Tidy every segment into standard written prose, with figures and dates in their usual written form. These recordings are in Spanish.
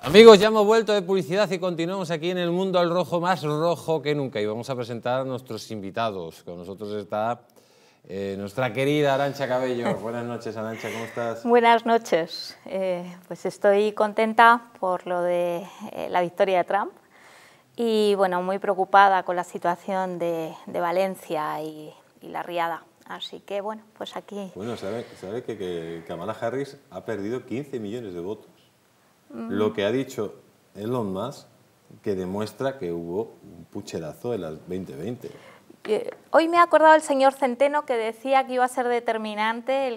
Amigos, ya hemos vuelto de publicidad y continuamos aquí en el mundo al rojo, más rojo que nunca. Y vamos a presentar a nuestros invitados. Con nosotros está nuestra querida Arantxa Cabello. Buenas noches, Arantxa, ¿cómo estás? Buenas noches. Pues estoy contenta por lo de la victoria de Trump y bueno, muy preocupada con la situación de Valencia y la riada. Así que bueno, pues aquí... Bueno, sabe que Kamala Harris ha perdido 15 millones de votos. Lo que ha dicho Elon Musk, que demuestra que hubo un pucherazo de las 2020. Hoy me ha acordado el señor Centeno que decía que iba a ser determinante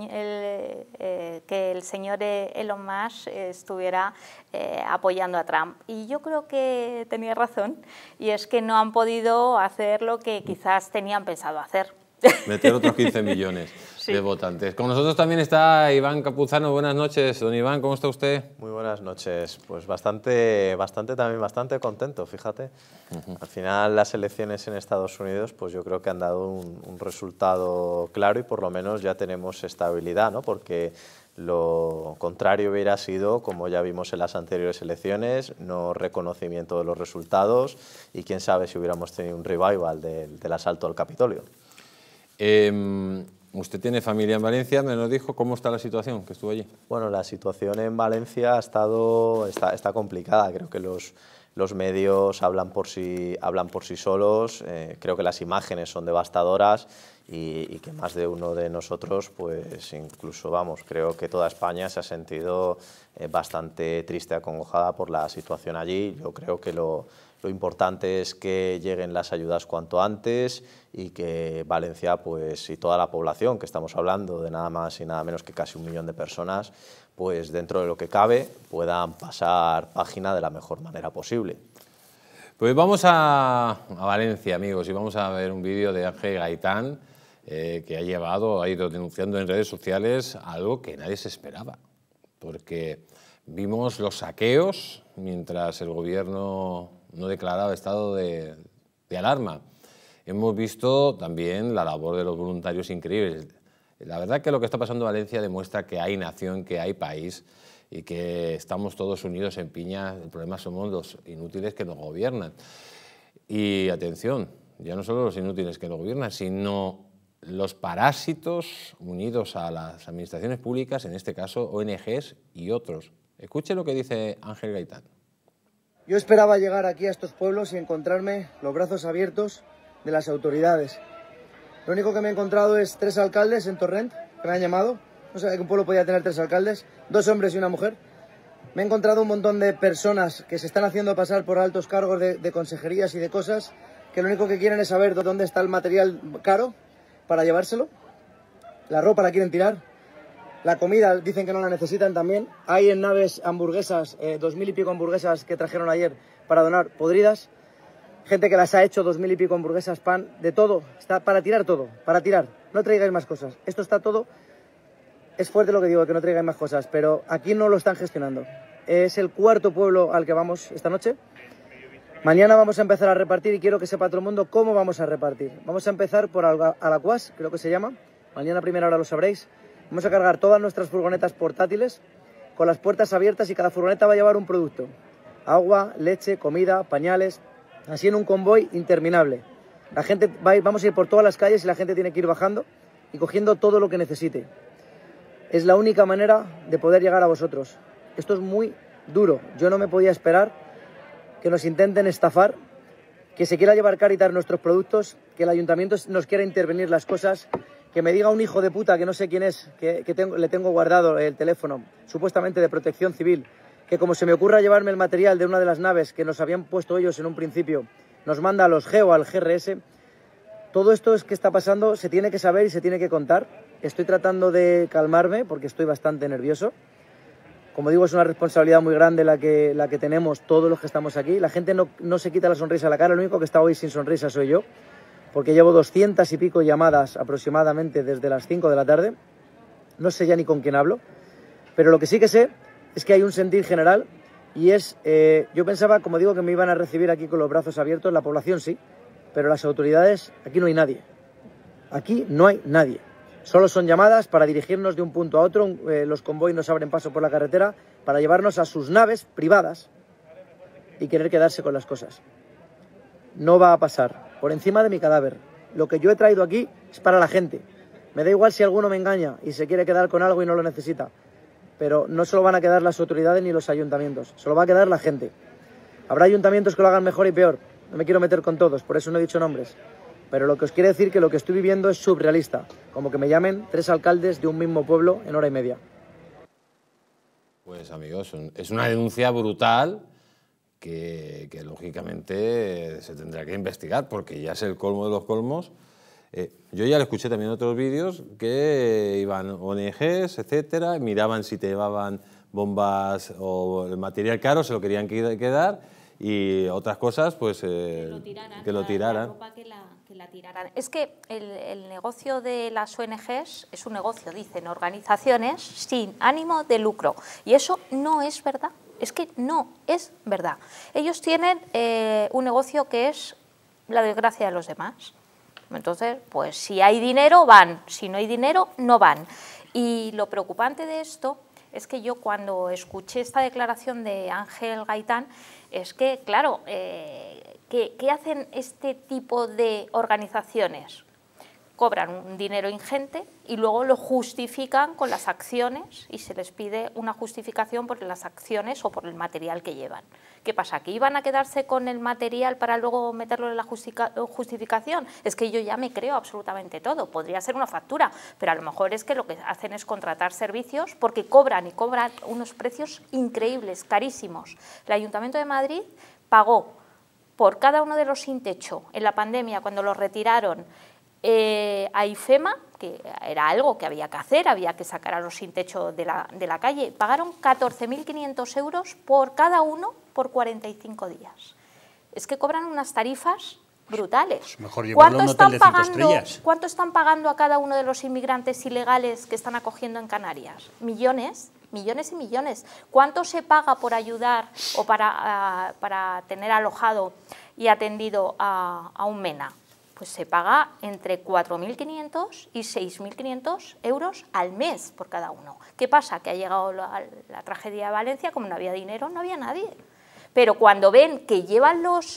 que el señor Elon Musk estuviera apoyando a Trump. Y yo creo que tenía razón, y es que no han podido hacer lo que quizás tenían pensado hacer. Meter otros 15 millones de votantes. Con nosotros también está Iván Capuzano. Buenas noches, don Iván, ¿cómo está usted? Muy buenas noches. Pues bastante contento, fíjate. Al final las elecciones en Estados Unidos, pues yo creo que han dado un resultado claro y por lo menos ya tenemos estabilidad, ¿no? Porque lo contrario hubiera sido, como ya vimos en las anteriores elecciones, no reconocimiento de los resultados y quién sabe si hubiéramos tenido un revival del asalto al Capitolio. Usted tiene familia en Valencia, me lo dijo. ¿Cómo está la situación que estuvo allí? Bueno, la situación en Valencia está complicada. Creo que los medios hablan por sí solos. Creo que las imágenes son devastadoras y que más de uno de nosotros, pues incluso, creo que toda España se ha sentido bastante triste, acongojada por la situación allí. Yo creo que lo importante es que lleguen las ayudas cuanto antes y que Valencia, pues, y toda la población, que estamos hablando de nada más y nada menos que casi 1 millón de personas, pues dentro de lo que cabe puedan pasar página de la mejor manera posible. Pues vamos a Valencia, amigos, y vamos a ver un vídeo de Ángel Gaitán que ha ido denunciando en redes sociales algo que nadie se esperaba, porque vimos los saqueos mientras el gobierno no declaraba estado de alarma. Hemos visto también la labor de los voluntarios increíbles. La verdad que lo que está pasando en Valencia demuestra que hay nación, que hay país y que estamos todos unidos en piña. El problema somos los inútiles que nos gobiernan. Y atención, ya no solo los inútiles que nos gobiernan, sino los parásitos unidos a las administraciones públicas, en este caso ONGs y otros. Escuche lo que dice Ángel Gaitán. Yo esperaba llegar aquí a estos pueblos y encontrarme los brazos abiertos de las autoridades. Lo único que me he encontrado es 3 alcaldes en Torrent, que me han llamado. No sabía que un pueblo podía tener 3 alcaldes, 2 hombres y una mujer. Me he encontrado un montón de personas que se están haciendo pasar por altos cargos de consejerías y de cosas, que lo único que quieren es saber dónde está el material caro para llevárselo. La ropa la quieren tirar. La comida dicen que no la necesitan también. Hay en naves hamburguesas, 2000 y pico hamburguesas que trajeron ayer para donar, podridas. Gente que las ha hecho, 2000 y pico hamburguesas, pan, de todo. Está para tirar todo, para tirar. No traigáis más cosas. Esto está todo... Es fuerte lo que digo, que no traigáis más cosas, pero aquí no lo están gestionando. Es el 4.º pueblo al que vamos esta noche. Mañana vamos a empezar a repartir y quiero que sepa todo el mundo cómo vamos a repartir. Vamos a empezar por Alacuás, creo que se llama. Mañana a primera hora lo sabréis. Vamos a cargar todas nuestras furgonetas portátiles con las puertas abiertas y cada furgoneta va a llevar un producto. Agua, leche, comida, pañales, así en un convoy interminable. La gente vamos a ir por todas las calles y la gente tiene que ir bajando y cogiendo todo lo que necesite. Es la única manera de poder llegar a vosotros. Esto es muy duro. Yo no me podía esperar que nos intenten estafar, que se quiera llevar Cáritas nuestros productos, que el ayuntamiento nos quiera intervenir las cosas, que me diga un hijo de puta que no sé quién es, que le tengo guardado el teléfono, supuestamente de Protección Civil, que como se me ocurra llevarme el material de una de las naves que nos habían puesto ellos en un principio, nos manda a los GEO, al GRS. Todo esto es que está pasando, se tiene que saber y se tiene que contar. Estoy tratando de calmarme porque estoy bastante nervioso. Como digo, es una responsabilidad muy grande la que tenemos todos los que estamos aquí. La gente no se quita la sonrisa a la cara, el único que está hoy sin sonrisa soy yo, porque llevo 200 y pico llamadas aproximadamente desde las 5 de la tarde. No sé ya ni con quién hablo, pero lo que sí que sé es que hay un sentir general y es, yo pensaba, como digo, que me iban a recibir aquí con los brazos abiertos, la población sí, pero las autoridades, aquí no hay nadie. Aquí no hay nadie. Solo son llamadas para dirigirnos de un punto a otro, los convoys nos abren paso por la carretera para llevarnos a sus naves privadas y querer quedarse con las cosas. No va a pasar, por encima de mi cadáver. Lo que yo he traído aquí es para la gente. Me da igual si alguno me engaña y se quiere quedar con algo y no lo necesita, pero no se lo van a quedar las autoridades ni los ayuntamientos, se lo va a quedar la gente. Habrá ayuntamientos que lo hagan mejor y peor, no me quiero meter con todos, por eso no he dicho nombres, pero lo que os quiero decir es que lo que estoy viviendo es surrealista, como que me llamen 3 alcaldes de un mismo pueblo en hora y media. Pues amigos, es una denuncia brutal que lógicamente se tendrá que investigar, porque ya es el colmo de los colmos. Yo ya lo escuché también en otros vídeos que iban ONGs, etcétera, miraban si te llevaban bombas o el material caro, se lo querían quedar, y otras cosas pues que lo tiraran. La ropa que la tiraran. Es que el negocio de las ONGs es un negocio, dicen, organizaciones sin ánimo de lucro, y eso no es verdad. Es que no es verdad. Ellos tienen un negocio que es la desgracia de los demás. Entonces, pues si hay dinero, van. Si no hay dinero, no van. Y lo preocupante de esto es que yo cuando escuché esta declaración de Ángel Gaitán, es que, claro, ¿qué hacen este tipo de organizaciones? Cobran un dinero ingente y luego lo justifican con las acciones y se les pide una justificación por las acciones o por el material que llevan. ¿Qué pasa? ¿Que iban a quedarse con el material para luego meterlo en la justificación? Es que yo ya me creo absolutamente todo. Podría ser una factura, pero a lo mejor es que lo que hacen es contratar servicios porque cobran y cobran unos precios increíbles, carísimos. El Ayuntamiento de Madrid pagó por cada uno de los sin techo en la pandemia, cuando los retiraron, a IFEMA, que era algo que había que hacer, había que sacar a los sin techo de la calle, pagaron 14.500 euros por cada uno por 45 días. Es que cobran unas tarifas brutales. Pues mejor llevarlo a un hotel de 5 estrellas. ¿Cuánto están pagando a cada uno de los inmigrantes ilegales que están acogiendo en Canarias? Millones, millones y millones. ¿Cuánto se paga por ayudar o para tener alojado y atendido a un MENA? Pues se paga entre 4.500 y 6.500 euros al mes por cada uno. ¿Qué pasa? Que ha llegado la tragedia de Valencia, como no había dinero, no había nadie. Pero cuando ven que llevan los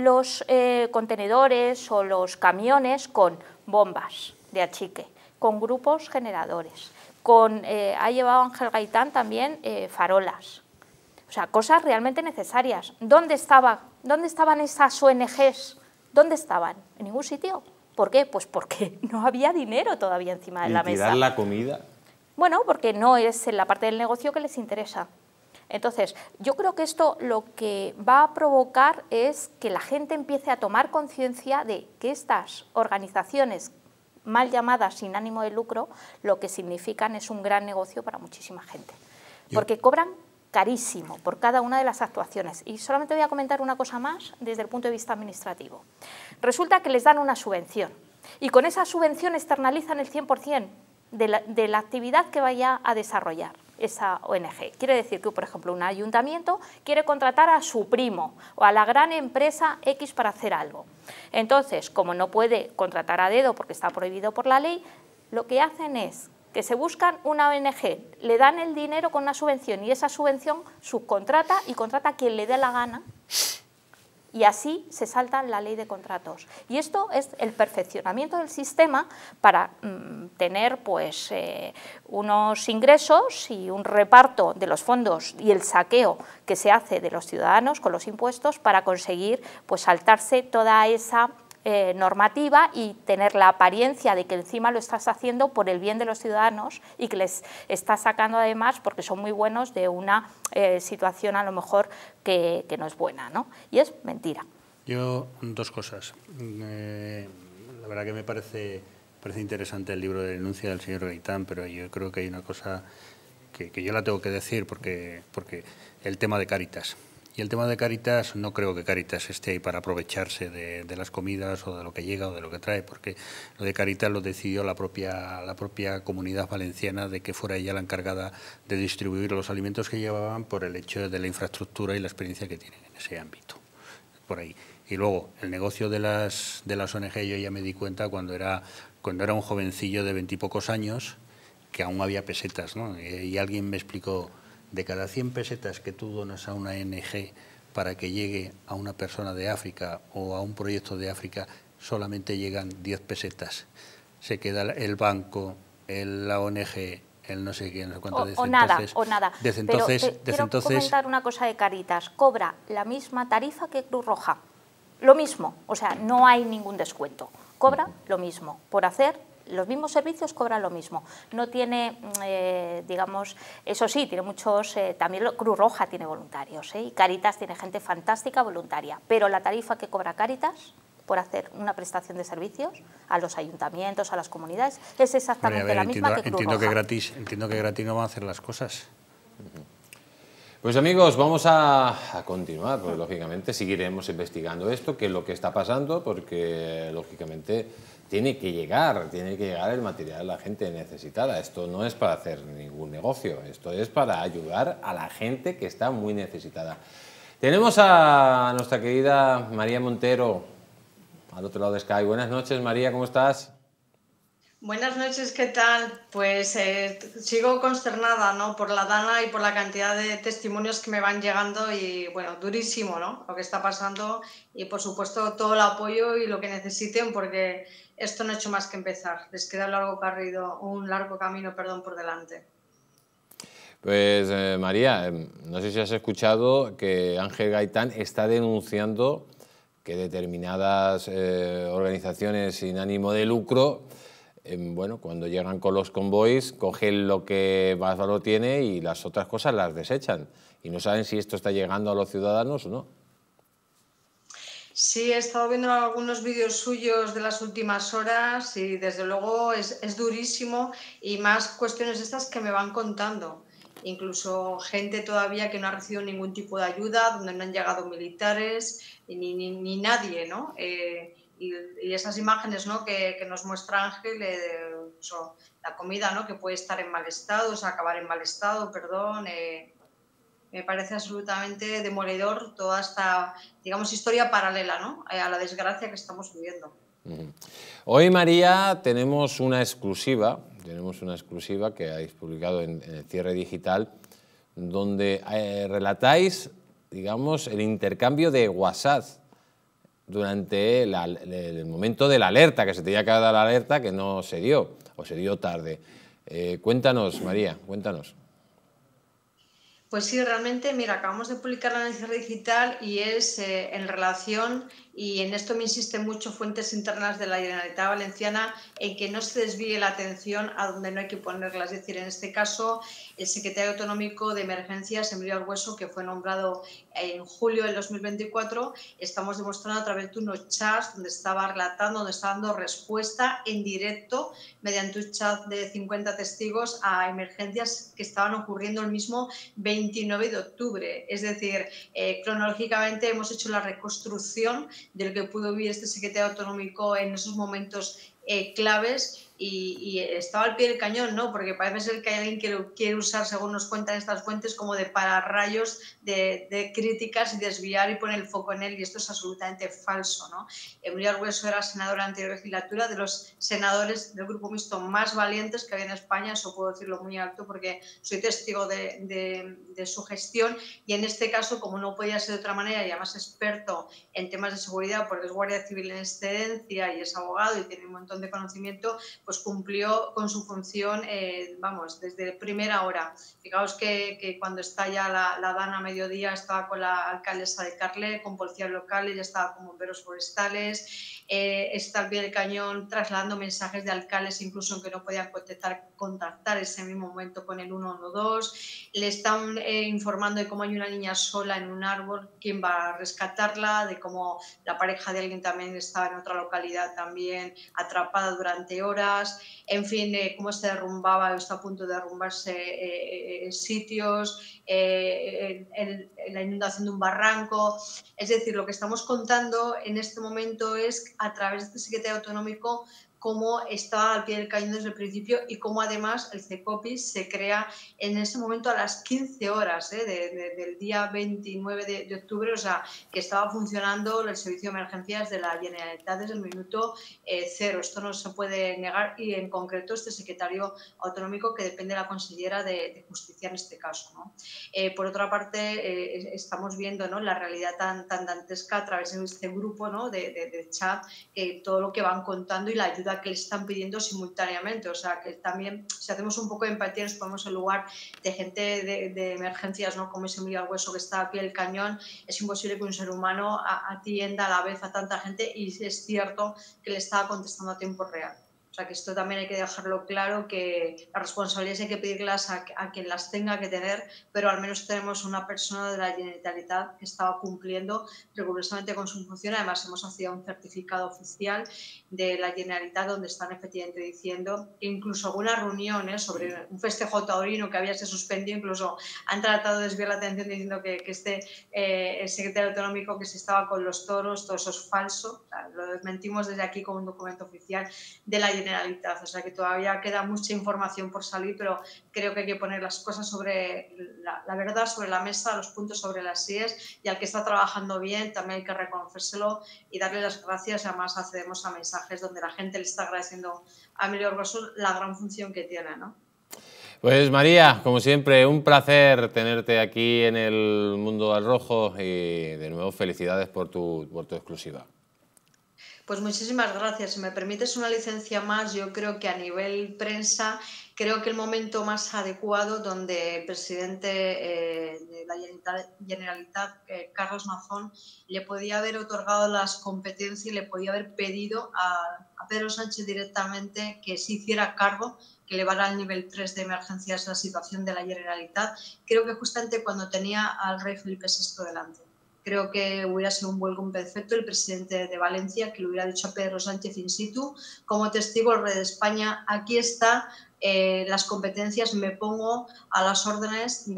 contenedores o los camiones con bombas de achique, con grupos generadores, ha llevado Ángel Gaitán también farolas, o sea, cosas realmente necesarias. ¿Dónde estaban esas ONGs? ¿Dónde estaban? En ningún sitio. ¿Por qué? Pues porque no había dinero todavía encima de la mesa. ¿Y tirar la comida? Bueno, porque no es en la parte del negocio que les interesa. Entonces, yo creo que esto lo que va a provocar es que la gente empiece a tomar conciencia de que estas organizaciones mal llamadas sin ánimo de lucro, lo que significan es un gran negocio para muchísima gente. Porque cobran carísimo por cada una de las actuaciones. Y solamente voy a comentar una cosa más desde el punto de vista administrativo. Resulta que les dan una subvención y con esa subvención externalizan el 100% de la actividad que vaya a desarrollar esa ONG. Quiere decir que, por ejemplo, un ayuntamiento quiere contratar a su primo o a la gran empresa X para hacer algo. Entonces, como no puede contratar a dedo porque está prohibido por la ley, lo que hacen es que se buscan una ONG, le dan el dinero con una subvención y esa subvención subcontrata y contrata a quien le dé la gana y así se saltan la ley de contratos. Y esto es el perfeccionamiento del sistema para tener pues, unos ingresos y un reparto de los fondos y el saqueo que se hace de los ciudadanos con los impuestos para conseguir pues, saltarse toda esa normativa y tener la apariencia de que encima lo estás haciendo por el bien de los ciudadanos y que les estás sacando además porque son muy buenos de una situación a lo mejor que no es buena, ¿no? Y es mentira. Yo, dos cosas. La verdad que me parece interesante el libro de denuncia del señor Gaitán, pero yo creo que hay una cosa que yo la tengo que decir porque el tema de Cáritas. Y el tema de Cáritas, no creo que Cáritas esté ahí para aprovecharse de las comidas o de lo que llega o de lo que trae, porque lo de Cáritas lo decidió la propia Comunidad Valenciana de que fuera ella la encargada de distribuir los alimentos que llevaban por el hecho de la infraestructura y la experiencia que tienen en ese ámbito. Por ahí. Y luego, el negocio de las ONG yo ya me di cuenta cuando era un jovencillo de 20 y pocos años, que aún había pesetas, ¿no? Y alguien me explicó, de cada 100 pesetas que tú donas a una ONG para que llegue a una persona de África o a un proyecto de África, solamente llegan 10 pesetas. Se queda el banco, la ONG, el no sé qué, no sé cuánto. O nada. Desde Pero entonces, quiero comentar una cosa de Cáritas. Cobra la misma tarifa que Cruz Roja. Lo mismo. O sea, no hay ningún descuento. Cobra lo mismo. Por hacer los mismos servicios cobra lo mismo. No tiene, digamos, eso sí, tiene muchos, también Cruz Roja tiene voluntarios, y Cáritas tiene gente fantástica voluntaria, pero la tarifa que cobra Cáritas por hacer una prestación de servicios a los ayuntamientos, a las comunidades, es exactamente la misma que Cruz Roja. Entiendo que gratis no van a hacer las cosas. Pues amigos, vamos a continuar, pues lógicamente seguiremos investigando esto, qué es lo que está pasando, porque lógicamente tiene que llegar el material a la gente necesitada. Esto no es para hacer ningún negocio, esto es para ayudar a la gente que está muy necesitada. Tenemos a nuestra querida María Montero al otro lado de Sky. Buenas noches, María, ¿cómo estás? Buenas noches, ¿qué tal? Pues sigo consternada, ¿no?, por la Dana y por la cantidad de testimonios que me van llegando y, bueno, durísimo, ¿no?, lo que está pasando y, por supuesto, todo el apoyo y lo que necesiten porque esto no ha hecho más que empezar. Les queda un largo camino por delante. Pues María, no sé si has escuchado que Ángel Gaitán está denunciando que determinadas organizaciones sin ánimo de lucro, bueno, cuando llegan con los convoys, cogen lo que más valor tiene y las otras cosas las desechan. Y no saben si esto está llegando a los ciudadanos o no. Sí, he estado viendo algunos vídeos suyos de las últimas horas y desde luego es durísimo y más cuestiones estas que me van contando. Incluso gente todavía que no ha recibido ningún tipo de ayuda, donde no han llegado militares ni nadie, ¿no? Y esas imágenes, ¿no?, que nos muestra Ángel, la comida, ¿no?, que puede estar en mal estado, o sea, acabar en mal estado, me parece absolutamente demoledor toda esta, digamos, historia paralela, ¿no?, a la desgracia que estamos viviendo. Hoy, María, tenemos una exclusiva que habéis publicado en el Cierre Digital, donde relatáis, digamos, el intercambio de WhatsApp durante el momento de la alerta, que se tenía que dar la alerta, que no se dio, o se dio tarde. Cuéntanos, María, cuéntanos. Pues sí, realmente, mira, acabamos de publicarla en el Cierre Digital y es en relación, y en esto me insisten mucho fuentes internas de la Generalitat Valenciana, en que no se desvíe la atención a donde no hay que ponerla. Es decir, en este caso, el secretario autonómico de Emergencias, Emilio Argueso, que fue nombrado en julio del 2024, estamos demostrando a través de unos chats donde estaba relatando, donde estaba dando respuesta en directo mediante un chat de 50 testigos a emergencias que estaban ocurriendo el mismo 29 de octubre. Es decir, cronológicamente hemos hecho la reconstrucción de lo que pudo vivir este secretario autonómico en esos momentos claves y estaba al pie del cañón, ¿no?, porque parece ser que hay alguien que lo quiere usar, según nos cuentan estas fuentes, como de pararrayos de críticas y desviar y poner el foco en él, y esto es absolutamente falso, ¿no? Emilio Argueso era senador en la anterior legislatura, de los senadores del grupo mixto más valientes que había en España, eso puedo decirlo muy alto porque soy testigo de su gestión, y en este caso, como no podía ser de otra manera, y además experto en temas de seguridad porque es guardia civil en excedencia y es abogado y tiene un montón de conocimiento, pues cumplió con su función, vamos, desde primera hora. Fijaos que cuando está ya la Dana a mediodía estaba con la alcaldesa de Carlet, con policías locales, ya estaba con bomberos forestales, está al pie del cañón trasladando mensajes de alcaldes, incluso aunque no podían contactar ese mismo momento con el 112, le están informando de cómo hay una niña sola en un árbol, quién va a rescatarla, de cómo la pareja de alguien también estaba en otra localidad también atrapada durante horas, en fin, cómo se derrumbaba o está a punto de derrumbarse sitios, la inundación de un barranco. Es decir, lo que estamos contando en este momento es, a través de este secretario autonómico, cómo estaba al pie del cañón desde el principio y cómo además el CECOPI se crea en ese momento a las 15 horas del día 29 de octubre, o sea, que estaba funcionando el servicio de emergencias de la Generalitat desde el minuto cero. Esto no se puede negar y en concreto este secretario autonómico que depende de la consellera de Justicia en este caso, ¿no? Por otra parte, estamos viendo, ¿no?, la realidad tan dantesca a través de este grupo, ¿no?, de chat, todo lo que van contando y la ayuda que le están pidiendo simultáneamente. O sea, que también, si hacemos un poco de empatía, nos ponemos en lugar de gente de emergencias, ¿no?, como es Emilio Argueso, que está a pie del cañón. Es imposible que un ser humano atienda a la vez a tanta gente, y es cierto que le estaba contestando a tiempo real. O sea, que esto también hay que dejarlo claro, que las responsabilidades hay que pedirlas a quien las tenga que tener, pero al menos tenemos una persona de la Generalitat que estaba cumpliendo rigurosamente con su función. Además, hemos accedido a un certificado oficial de la Generalitat donde están efectivamente diciendo que incluso algunas reuniones sobre un festejo taurino que había se suspendido, incluso han tratado de desviar la atención diciendo que el secretario autonómico que se estaba con los toros, todo eso es falso. O sea, lo desmentimos desde aquí con un documento oficial de la Generalitat. O sea, que todavía queda mucha información por salir, pero creo que hay que poner las cosas sobre la verdad sobre la mesa, los puntos sobre las IES, y al que está trabajando bien también hay que reconocérselo y darle las gracias. Además, accedemos a mensajes donde la gente le está agradeciendo a Emilio Argueso la gran función que tiene, ¿no? Pues María, como siempre, un placer tenerte aquí en el Mundo al Rojo y de nuevo felicidades por tu exclusiva. Pues muchísimas gracias. Si me permites una licencia más, yo creo que a nivel prensa, creo que el momento más adecuado donde el presidente de la Generalitat, Carles Mazón, le podía haber otorgado las competencias y le podía haber pedido a Pedro Sánchez directamente que se hiciera cargo, que elevara al nivel 3 de emergencias la situación de la Generalitat, creo que justamente cuando tenía al rey Felipe VI delante. Creo que hubiera sido un vuelco perfecto el presidente de Valencia, que le hubiera dicho a Pedro Sánchez in situ, como testigo el rey de España, aquí está, las competencias, me pongo a las órdenes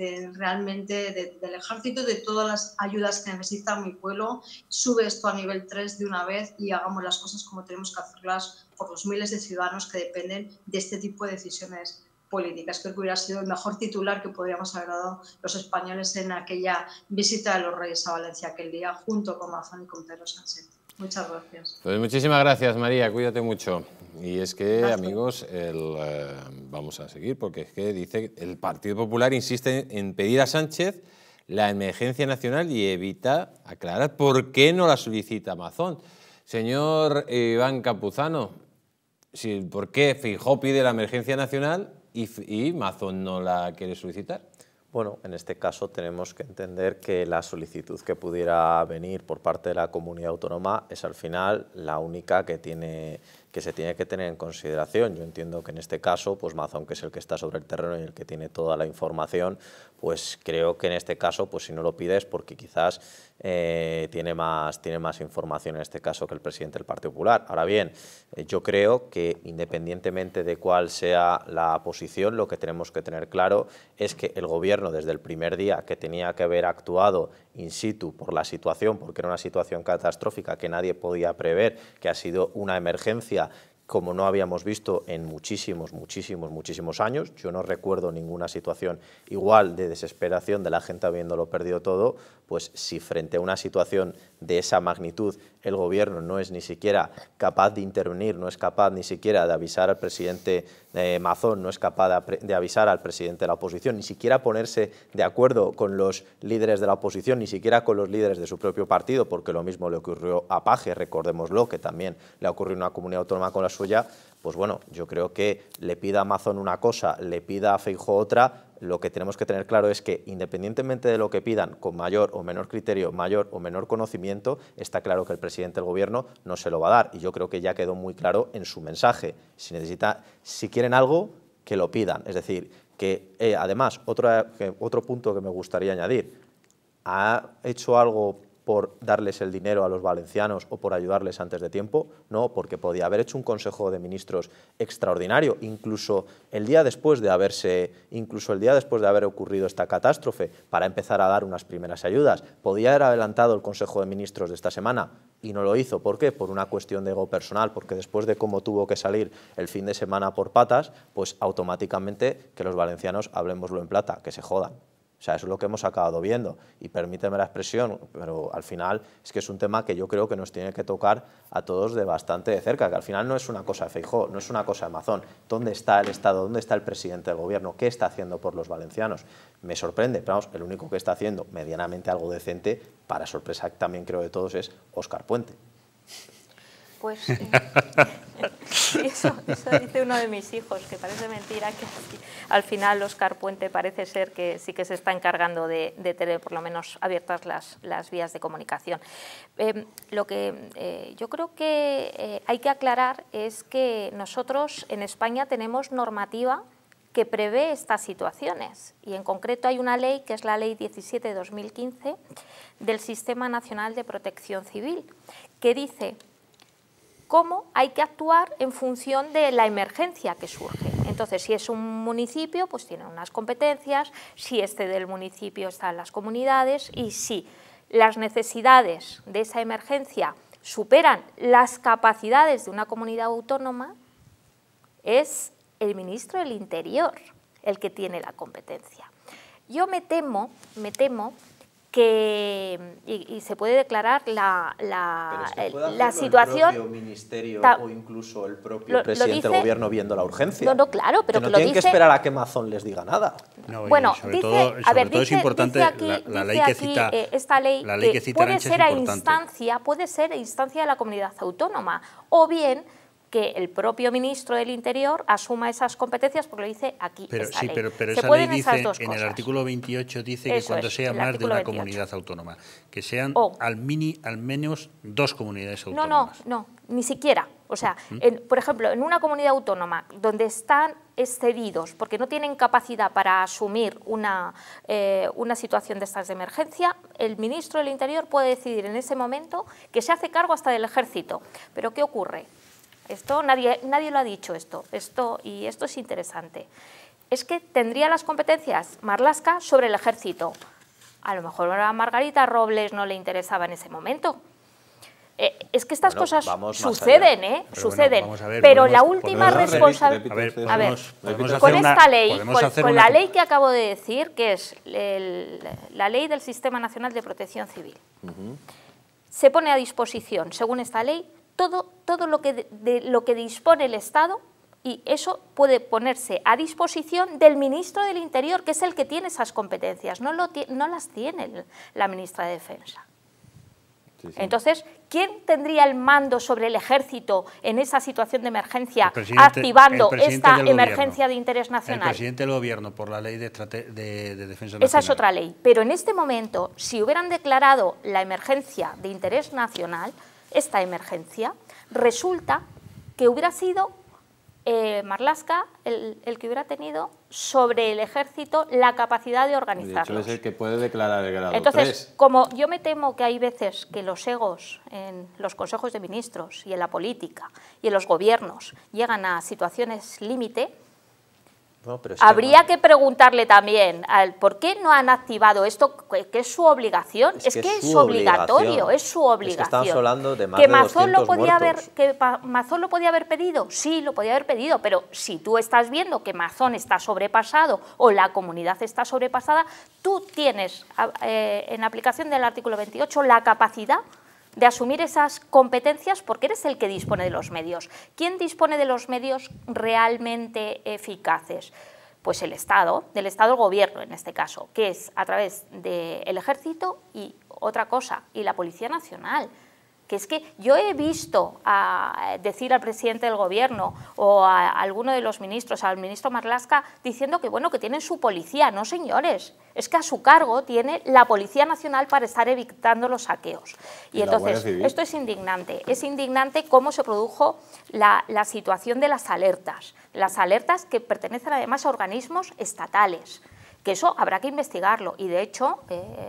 realmente del ejército, de todas las ayudas que necesita mi pueblo, sube esto a nivel 3 de una vez y hagamos las cosas como tenemos que hacerlas por los miles de ciudadanos que dependen de este tipo de decisiones políticas. Creo que hubiera sido el mejor titular que podríamos haber dado los españoles en aquella visita de los Reyes a Valencia aquel día, junto con Mazón y con Pedro Sánchez. Muchas gracias. Pues muchísimas gracias, María, cuídate mucho. Y es que, gracias, amigos, vamos a seguir, porque es que dice el Partido Popular insiste en pedir a Sánchez la emergencia nacional y evita aclarar por qué no la solicita Mazón. Señor Iván Campuzano, ¿por qué Feijóo pide la emergencia nacional y Mazón no la quiere solicitar? Bueno, en este caso tenemos que entender que la solicitud que pudiera venir por parte de la comunidad autónoma es al final la única que se tiene que tener en consideración. Yo entiendo que en este caso, pues Mazón, que es el que está sobre el terreno y el que tiene toda la información, pues creo que en este caso, pues si no lo pide es porque quizás tiene más información en este caso que el presidente del Partido Popular. Ahora bien, yo creo que independientemente de cuál sea la posición, lo que tenemos que tener claro es que el gobierno desde el primer día que tenía que haber actuado in situ por la situación, porque era una situación catastrófica que nadie podía prever, que ha sido una emergencia como no habíamos visto en muchísimos años. Yo no recuerdo ninguna situación igual de desesperación de la gente habiéndolo perdido todo. Pues si frente a una situación de esa magnitud el gobierno no es ni siquiera capaz de intervenir, no es capaz ni siquiera de avisar al presidente Mazón, no es capaz de avisar al presidente de la oposición, ni siquiera ponerse de acuerdo con los líderes de la oposición, ni siquiera con los líderes de su propio partido, porque lo mismo le ocurrió a Paje, recordémoslo, que también le ocurrió en una comunidad autónoma con la suya. Pues bueno, yo creo que le pida a Mazón una cosa, le pida a Feijóo otra. Lo que tenemos que tener claro es que independientemente de lo que pidan, con mayor o menor criterio, mayor o menor conocimiento, está claro que el presidente del gobierno no se lo va a dar, y yo creo que ya quedó muy claro en su mensaje. Si quieren algo, que lo pidan. Es decir, que además, otro punto que me gustaría añadir, ha hecho algo por darles el dinero a los valencianos o por ayudarles antes de tiempo, no, porque podía haber hecho un Consejo de Ministros extraordinario, incluso el día después de haber ocurrido esta catástrofe, para empezar a dar unas primeras ayudas. Podía haber adelantado el Consejo de Ministros de esta semana y no lo hizo. ¿Por qué? Por una cuestión de ego personal, porque después de cómo tuvo que salir el fin de semana por patas, pues automáticamente que los valencianos, hablemoslo en plata, que se jodan. O sea, eso es lo que hemos acabado viendo, y permíteme la expresión, pero al final es que es un tema que yo creo que nos tiene que tocar a todos de bastante de cerca, que al final no es una cosa de Feijóo, no es una cosa de Mazón. ¿Dónde está el Estado? ¿Dónde está el presidente del Gobierno? ¿Qué está haciendo por los valencianos? Me sorprende, pero vamos, el único que está haciendo medianamente algo decente, para sorpresa también creo de todos, es Óscar Puente. Pues eso dice uno de mis hijos, que parece mentira que al final Óscar Puente parece ser que sí que se está encargando de tener por lo menos abiertas las vías de comunicación. Lo que yo creo que hay que aclarar es que nosotros en España tenemos normativa que prevé estas situaciones, y en concreto hay una ley que es la Ley 17 de 2015 del Sistema Nacional de Protección Civil, que dice cómo hay que actuar en función de la emergencia que surge. Entonces, si es un municipio, pues tiene unas competencias, si este del municipio están las comunidades, y si las necesidades de esa emergencia superan las capacidades de una comunidad autónoma, es el ministro del Interior el que tiene la competencia. Yo me temo que, y se puede declarar la situación... el propio ministerio o incluso el propio presidente del Gobierno viendo la urgencia. No, claro, pero que no tienen que esperar a que Mazón les diga nada. No, bueno, sobre todo es importante la ley que cita, esta ley que puede ser a instancia de la comunidad autónoma, o bien que el propio ministro del Interior asuma esas competencias, porque lo dice aquí esta ley. Pero esa ley dice, en el artículo 28 dice que cuando sea más de una comunidad autónoma, que sean al menos dos comunidades autónomas. No, ni siquiera. O sea, por ejemplo, en una comunidad autónoma donde están excedidos porque no tienen capacidad para asumir una situación de estas de emergencia, el ministro del Interior puede decidir en ese momento que se hace cargo hasta del ejército. Pero ¿qué ocurre? Esto nadie lo ha dicho, y esto es interesante. Es que tendría las competencias Marlaska sobre el ejército. A lo mejor a Margarita Robles no le interesaba en ese momento. Es que estas cosas suceden, suceden. Pero la última responsabilidad... A ver, con esta ley, con la ley que acabo de decir, que es la ley del Sistema Nacional de Protección Civil, se pone a disposición, según esta ley, todo lo que dispone el Estado, y eso puede ponerse a disposición del ministro del Interior, que es el que tiene esas competencias, no las tiene la ministra de Defensa. Sí. Entonces, ¿quién tendría el mando sobre el ejército en esa situación de emergencia, activando esta emergencia de interés nacional? El presidente del Gobierno, por la ley de defensa nacional. Esa es otra ley, pero en este momento, si hubieran declarado la emergencia de interés nacional, esta emergencia, resulta que hubiera sido Marlaska el que hubiera tenido sobre el ejército la capacidad de organizarlo. De hecho, es el que puede declarar el grado 3. Entonces, como yo me temo que hay veces que los egos en los consejos de ministros y en la política y en los gobiernos llegan a situaciones límite, habría que preguntarle también por qué no han activado esto, que es su obligación. Es que es obligatorio, es su obligación. Es que estamos hablando de más ¿Que de Mazón 200 muertos. ¿Que Mazón lo podía haber pedido? Sí, lo podía haber pedido, pero si tú estás viendo que Mazón está sobrepasado o la comunidad está sobrepasada, tú tienes, en aplicación del artículo 28, la capacidad de asumir esas competencias, porque eres el que dispone de los medios. ¿Quién dispone de los medios realmente eficaces? Pues el Estado, del Estado el Gobierno en este caso, que es a través del Ejército y otra cosa, y la Policía Nacional. Que es que yo he visto decir al presidente del Gobierno o a alguno de los ministros, al ministro Marlaska, diciendo que bueno, que tienen su policía. No, señores, es que a su cargo tiene la Policía Nacional para estar evitando los saqueos. Y entonces, esto es indignante cómo se produjo la situación de las alertas que pertenecen además a organismos estatales, que eso habrá que investigarlo, y de hecho,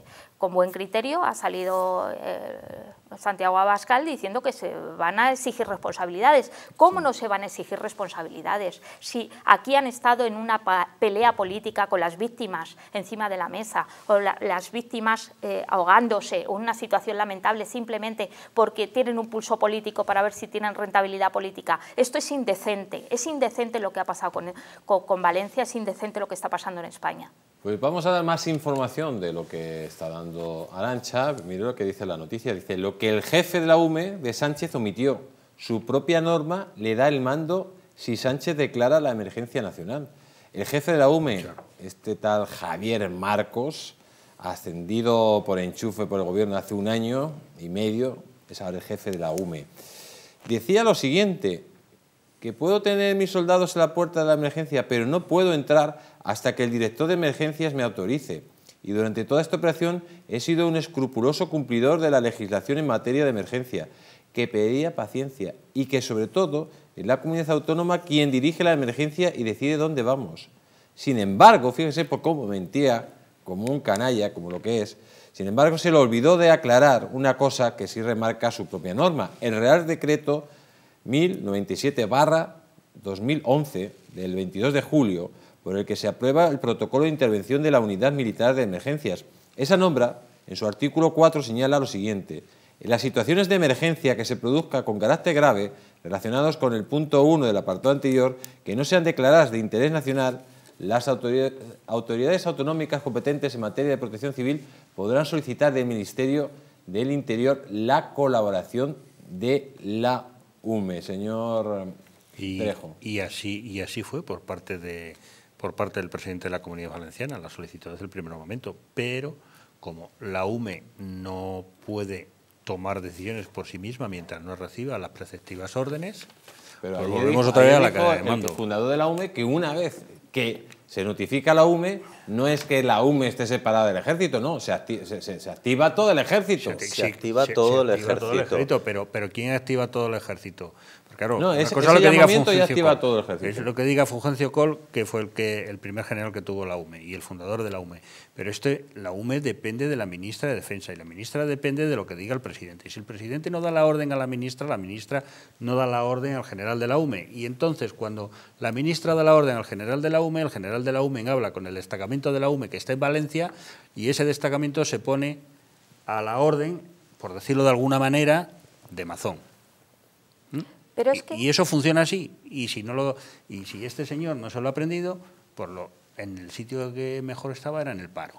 con buen criterio ha salido Santiago Abascal diciendo que se van a exigir responsabilidades. ¿Cómo no se van a exigir responsabilidades? Si aquí han estado en una pelea política con las víctimas encima de la mesa, o las víctimas ahogándose, o una situación lamentable simplemente porque tienen un pulso político para ver si tienen rentabilidad política. Esto es indecente lo que ha pasado con Valencia, es indecente lo que está pasando en España. Pues vamos a dar más información de lo que está dando Arantxa. Mire lo que dice la noticia. Dice, lo que el jefe de la UME de Sánchez omitió. Su propia norma le da el mando si Sánchez declara la emergencia nacional. El jefe de la UME, este tal Javier Marcos, ascendido por enchufe por el gobierno hace 1 año y medio, es ahora el jefe de la UME. Decía lo siguiente, que puedo tener mis soldados en la puerta de la emergencia, pero no puedo entrar hasta que el director de emergencias me autorice. Y durante toda esta operación he sido un escrupuloso cumplidor de la legislación en materia de emergencia, que pedía paciencia y que sobre todo es la comunidad autónoma quien dirige la emergencia y decide dónde vamos. Sin embargo, fíjese por cómo mentía, como un canalla, como lo que es, sin embargo se le olvidó de aclarar una cosa que sí remarca su propia norma, el Real Decreto 1097/2011 del 22 de julio, por el que se aprueba el protocolo de intervención de la Unidad Militar de Emergencias. Esa norma, en su artículo 4, señala lo siguiente. En las situaciones de emergencia que se produzca con carácter grave, relacionados con el punto 1 del apartado anterior, que no sean declaradas de interés nacional, las autoridades autonómicas competentes en materia de protección civil podrán solicitar del Ministerio del Interior la colaboración de la UME, señor Trejo. Y así fue por parte del presidente de la Comunidad Valenciana, la solicitó desde el primer momento, pero como la UME no puede tomar decisiones por sí misma mientras no reciba las preceptivas órdenes, pero pues volvemos otra vez a la cadena de mando. El fundador de la UME que una vez que se notifica a la UME, no es que la UME esté separada del ejército, no, se activa todo el ejército. Se activa todo el ejército. Pero ¿quién activa todo el ejército? Claro, no, ese cosa es lo que diga ya activa Col, todo el ejército. Es lo que diga Fulgencio Coll, que fue el primer general que tuvo la UME y el fundador de la UME. Pero la UME depende de la ministra de Defensa y la ministra depende de lo que diga el presidente. Y si el presidente no da la orden a la ministra no da la orden al general de la UME. Y entonces, cuando la ministra da la orden al general de la UME, el general de la UME habla con el destacamento de la UME que está en Valencia y ese destacamento se pone a la orden, por decirlo de alguna manera, de Mazón. Pero es que... Y eso funciona así. Y si este señor no se lo ha aprendido, en el sitio que mejor estaba era en el paro.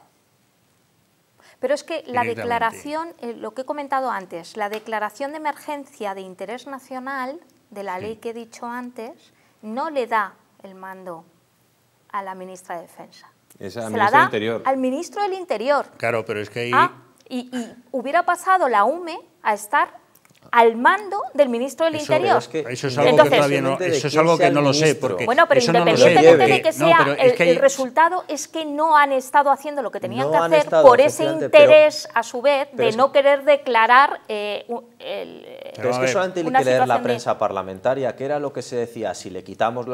Pero es que la declaración, lo que he comentado antes, la declaración de emergencia de interés nacional, de la ley que he dicho antes, no le da el mando a la ministra de Defensa. Es al Se la ministro da del Interior. al ministro del Interior. Claro, pero es que ahí... Y hubiera pasado la UME a estar al mando del ministro del Interior. Eso es algo que todavía no, lo sé. Porque bueno, pero independientemente de que sea el resultado, es que no han estado haciendo lo que tenían que hacer por ese interés, a su vez, de no querer declarar Pero es que solamente hay que leer la prensa parlamentaria, que era lo que se decía, si le quitamos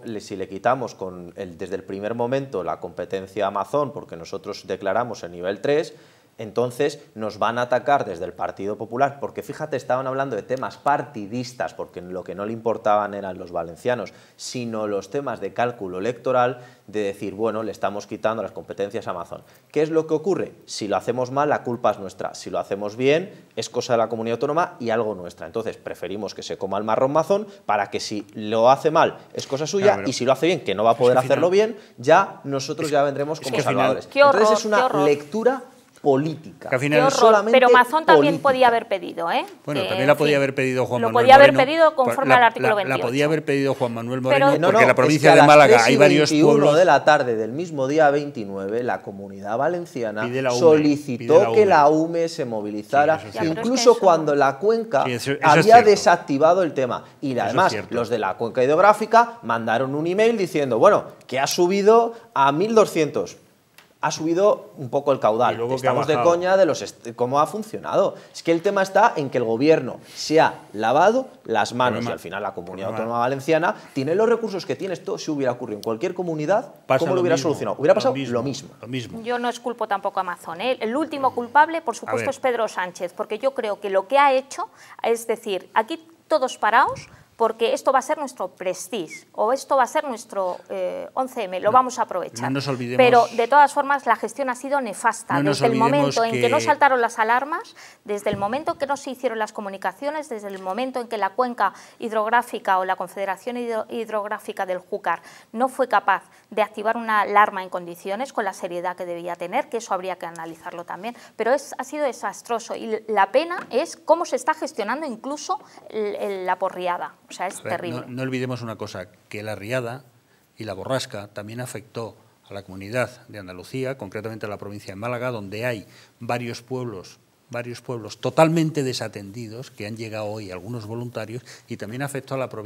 desde el primer momento la competencia a Amazon, porque nosotros declaramos el nivel 3, entonces nos van a atacar desde el Partido Popular, porque fíjate, estaban hablando de temas partidistas, porque lo que no le importaban eran los valencianos, sino los temas de cálculo electoral, de decir, bueno, le estamos quitando las competencias a Amazon. ¿Qué es lo que ocurre? Si lo hacemos mal, la culpa es nuestra. Si lo hacemos bien, es cosa de la comunidad autónoma y algo nuestra. Entonces, preferimos que se coma el marrón Mazón para que si lo hace mal, es cosa suya, y si lo hace bien, que no va a poder hacerlo bien, ya nosotros ya vendremos como salvadores. Entonces, es una lectura política. Que al final pero Mazón también podía haber pedido, ¿eh? Bueno, también la podía haber pedido Juan Manuel Moreno. Lo podía haber pedido conforme al artículo 28. La podía haber pedido Juan Manuel Moreno, pero, porque en la provincia de Málaga hay varios pueblos. de la tarde del mismo día 29, la Comunidad Valenciana solicitó que la UME se movilizara, incluso cuando la cuenca había desactivado el tema. Y además, los de la cuenca hidrográfica mandaron un email diciendo, bueno, que ha subido a 1.200. ha subido un poco el caudal. Estamos de coña de cómo ha funcionado. Es que el tema está en que el gobierno se ha lavado las manos y al final la Comunidad Autónoma Valenciana tiene los recursos que tiene. Esto si hubiera ocurrido en cualquier comunidad, ¿cómo lo hubiera solucionado? Hubiera pasado lo mismo. Yo no exculpo tampoco a Amazon, ¿eh? El último culpable, por supuesto, es Pedro Sánchez, porque yo creo que lo que ha hecho es decir, aquí todos paraos, porque esto va a ser nuestro prestige o esto va a ser nuestro 11M, lo vamos a aprovechar. No nos olvidemos, pero de todas formas la gestión ha sido nefasta. Desde el momento en que no saltaron las alarmas, desde el momento en que no se hicieron las comunicaciones, desde el momento en que la cuenca hidrográfica o la Confederación Hidrográfica del Júcar no fue capaz de activar una alarma en condiciones con la seriedad que debía tener, que eso habría que analizarlo también, pero ha sido desastroso y la pena es cómo se está gestionando incluso la porriada. O sea, es terrible. No olvidemos una cosa, que la riada y la borrasca también afectó a la comunidad de Andalucía, concretamente a la provincia de Málaga, donde hay varios pueblos totalmente desatendidos que han llegado hoy algunos voluntarios, y también afectó a la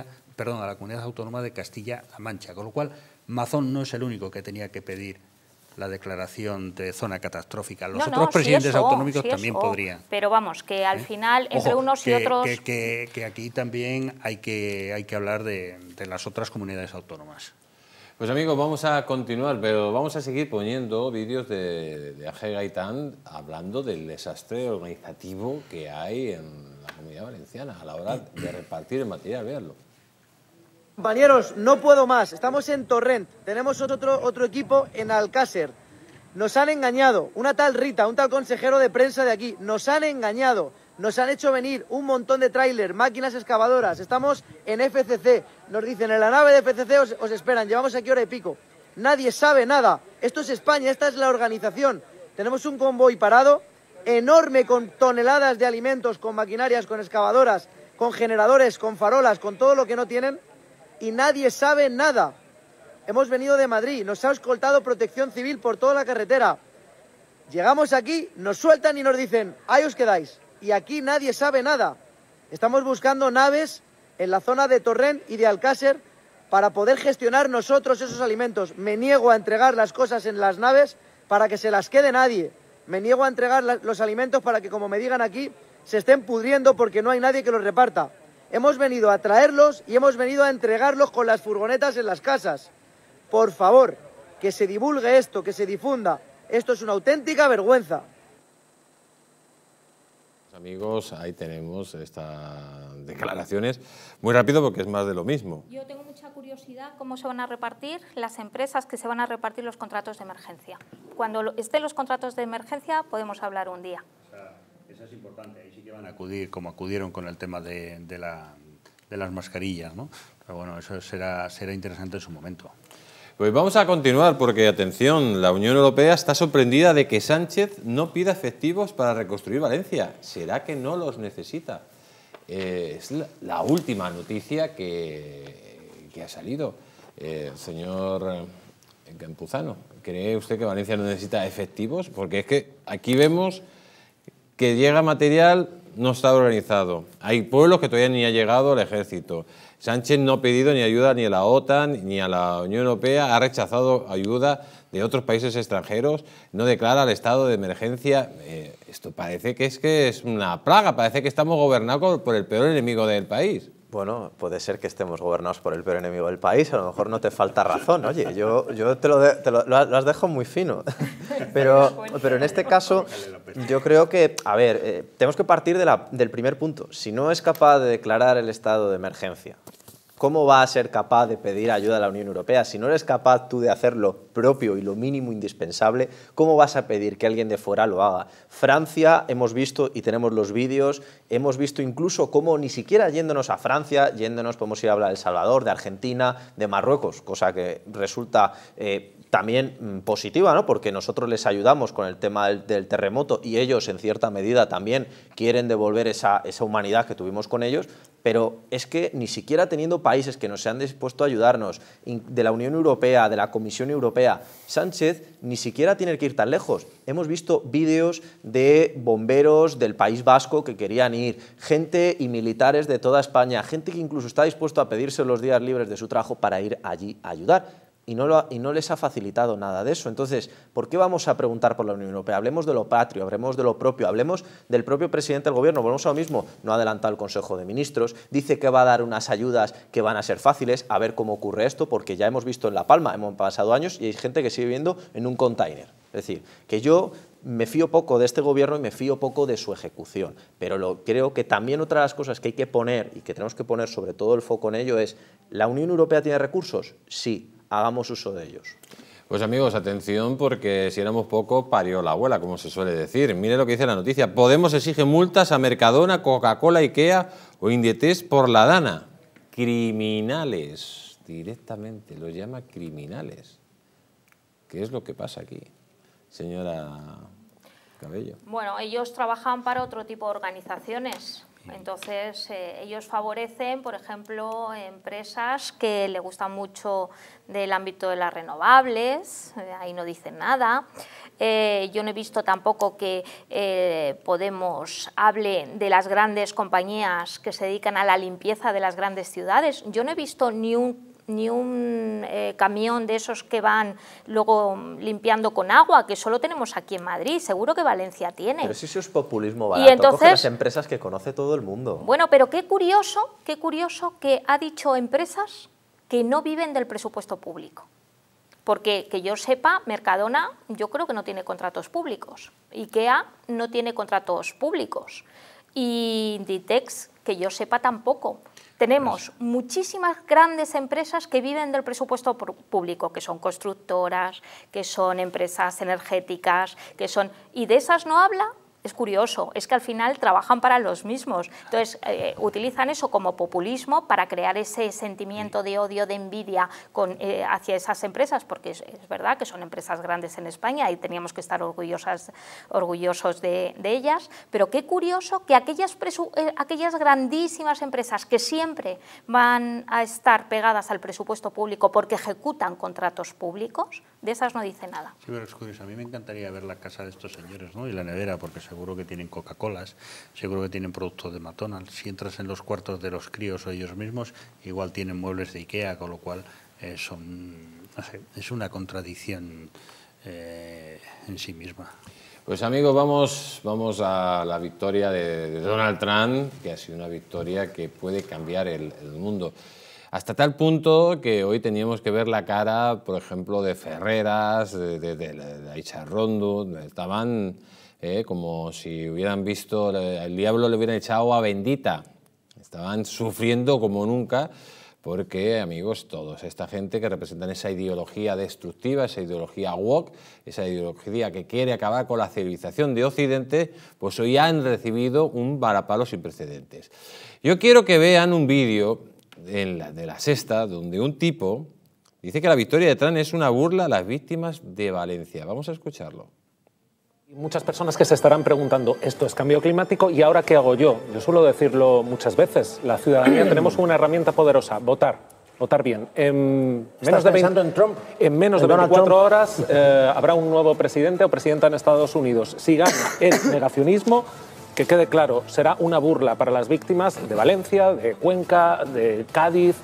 a la comunidad autónoma de Castilla-La Mancha, con lo cual Mazón no es el único que tenía que pedir la declaración de zona catastrófica. Los otros presidentes autonómicos también podrían. Pero vamos, que al final, entre unos y otros... Que aquí también hay que hablar de las otras comunidades autónomas. Pues amigos, vamos a continuar, pero vamos a seguir poniendo vídeos de Ángel Gaitán hablando del desastre organizativo que hay en la Comunidad Valenciana a la hora de repartir el material. Veanlo. Compañeros, no puedo más. Estamos en Torrent. Tenemos otro equipo en Alcácer. Nos han engañado. Una tal Rita, un tal consejero de prensa de aquí. Nos han engañado. Nos han hecho venir un montón de tráiler, máquinas excavadoras. Estamos en FCC. Nos dicen, en la nave de FCC os esperan. Llevamos aquí hora y pico. Nadie sabe nada. Esto es España, esta es la organización. Tenemos un convoy parado, enorme, con toneladas de alimentos, con maquinarias, con excavadoras, con generadores, con farolas, con todo lo que no tienen. Y nadie sabe nada. Hemos venido de Madrid, nos ha escoltado protección civil por toda la carretera. Llegamos aquí, nos sueltan y nos dicen, ahí os quedáis. Y aquí nadie sabe nada. Estamos buscando naves en la zona de Torrent y de Alcácer para poder gestionar nosotros esos alimentos. Me niego a entregar las cosas en las naves para que se las quede nadie. Me niego a entregar los alimentos para que, como me digan aquí, se estén pudriendo porque no hay nadie que los reparta. Hemos venido a traerlos y hemos venido a entregarlos con las furgonetas en las casas. Por favor, que se divulgue esto, que se difunda. Esto es una auténtica vergüenza. Amigos, ahí tenemos estas declaraciones. Muy rápido porque es más de lo mismo. Yo tengo mucha curiosidad cómo se van a repartir las empresas que se van a repartir los contratos de emergencia. Cuando estén los contratos de emergencia podemos hablar un día. Esa es importante, ahí sí que van a acudir, como acudieron con el tema de las mascarillas, ¿no? Pero bueno, eso será interesante en su momento. Pues vamos a continuar porque, atención, la Unión Europea está sorprendida de que Sánchez no pida efectivos para reconstruir Valencia. ¿Será que no los necesita? Es la última noticia que ha salido. Señor Campuzano, ¿cree usted que Valencia no necesita efectivos? Porque es que aquí vemos que llega material, no está organizado. Hay pueblos que todavía ni ha llegado el ejército. Sánchez no ha pedido ni ayuda ni a la OTAN ni a la Unión Europea, ha rechazado ayuda de otros países extranjeros, no declara el estado de emergencia. Esto parece que es una plaga, parece que estamos gobernados por el peor enemigo del país. Bueno, puede ser que estemos gobernados por el peor enemigo del país, a lo mejor no te falta razón. Oye, yo lo has dejado muy fino. Pero en este caso, yo creo que, a ver, tenemos que partir del primer punto. Si no es capaz de declarar el estado de emergencia, ¿cómo va a ser capaz de pedir ayuda a la Unión Europea? Si no eres capaz tú de hacer lo propio y lo mínimo indispensable, ¿cómo vas a pedir que alguien de fuera lo haga? Francia, hemos visto, y tenemos los vídeos, hemos visto incluso cómo ni siquiera yéndonos a Francia, podemos ir a hablar de El Salvador, de Argentina, de Marruecos, cosa que resulta también positiva, ¿no? Porque nosotros les ayudamos con el tema del terremoto y ellos, en cierta medida, también quieren devolver esa humanidad que tuvimos con ellos, pero es que ni siquiera teniendo países que nos se han dispuesto a ayudarnos, de la Unión Europea, de la Comisión Europea, Sánchez ni siquiera tiene que ir tan lejos. Hemos visto vídeos de bomberos del País Vasco que querían ir, gente y militares de toda España, gente que incluso está dispuesto a pedirse los días libres de su trabajo para ir allí a ayudar. y no les ha facilitado nada de eso. Entonces, ¿por qué vamos a preguntar por la Unión Europea? Hablemos de lo patrio, hablemos de lo propio, hablemos del propio presidente del Gobierno. Volvemos a lo mismo, no ha adelantado el Consejo de Ministros, dice que va a dar unas ayudas que van a ser fáciles, a ver cómo ocurre esto, porque ya hemos visto en La Palma, hemos pasado años y hay gente que sigue viviendo en un container. Es decir, que yo me fío poco de este Gobierno y me fío poco de su ejecución, pero creo que también otra de las cosas que hay que poner y que tenemos que poner sobre todo el foco en ello es, ¿la Unión Europea tiene recursos? Sí. Hagamos uso de ellos. Pues amigos, atención, porque si éramos poco, parió la abuela, como se suele decir. Mire lo que dice la noticia. Podemos exige multas a Mercadona, Coca-Cola, Ikea o Inditex por la Dana. Criminales, directamente, los llama criminales. ¿Qué es lo que pasa aquí, señora Cabello? Bueno, ellos trabajan para otro tipo de organizaciones. Entonces, ellos favorecen, por ejemplo, empresas que le gustan mucho del ámbito de las renovables, ahí no dicen nada. Yo no he visto tampoco que Podemos hable de las grandes compañías que se dedican a la limpieza de las grandes ciudades. Yo no he visto ni un camión de esos que van luego limpiando con agua, que solo tenemos aquí en Madrid, seguro que Valencia tiene. Pero si eso es populismo barato, entonces, coge las empresas que conoce todo el mundo. Bueno, pero qué curioso que ha dicho empresas que no viven del presupuesto público. Porque, que yo sepa, Mercadona yo creo que no tiene contratos públicos, Ikea no tiene contratos públicos y Inditex, que yo sepa, tampoco. Tenemos muchísimas grandes empresas que viven del presupuesto público, que son constructoras, que son empresas energéticas, que son... y de esas no habla. Es curioso, es que al final trabajan para los mismos. Entonces, utilizan eso como populismo para crear ese sentimiento de odio, de envidia hacia esas empresas, porque es verdad que son empresas grandes en España y teníamos que estar orgullosos de ellas, pero qué curioso que aquellas grandísimas empresas que siempre van a estar pegadas al presupuesto público porque ejecutan contratos públicos, de esas no dice nada. Sí, pero es curioso, a mí me encantaría ver la casa de estos señores, ¿no? Y la nevera, porque seguro que tienen Coca-Colas, seguro que tienen productos de McDonald's. Si entras en los cuartos de los críos o ellos mismos, igual tienen muebles de Ikea, con lo cual no sé, es una contradicción en sí misma. Pues amigos, vamos a la victoria de Donald Trump, que ha sido una victoria que puede cambiar el mundo. Hasta tal punto que hoy teníamos que ver la cara, por ejemplo, de Ferreras, de Aicharrondo, estaban como si hubieran visto, el diablo le hubiera echado agua bendita. Estaban sufriendo como nunca, porque, amigos, todos, esta gente que representan esa ideología destructiva, esa ideología woke, esa ideología que quiere acabar con la civilización de Occidente, pues hoy han recibido un varapalo sin precedentes. Yo quiero que vean un vídeo de La Sexta, donde un tipo dice que la victoria de Trump es una burla a las víctimas de Valencia. Vamos a escucharlo. Muchas personas que se estarán preguntando, ¿esto es cambio climático? ¿Y ahora qué hago yo? Yo suelo decirlo muchas veces, la ciudadanía tenemos una herramienta poderosa, votar bien. En menos de 24 horas habrá un nuevo presidente o presidenta en Estados Unidos. Si gana el negacionismo, que quede claro, será una burla para las víctimas de Valencia, de Cuenca, de Cádiz.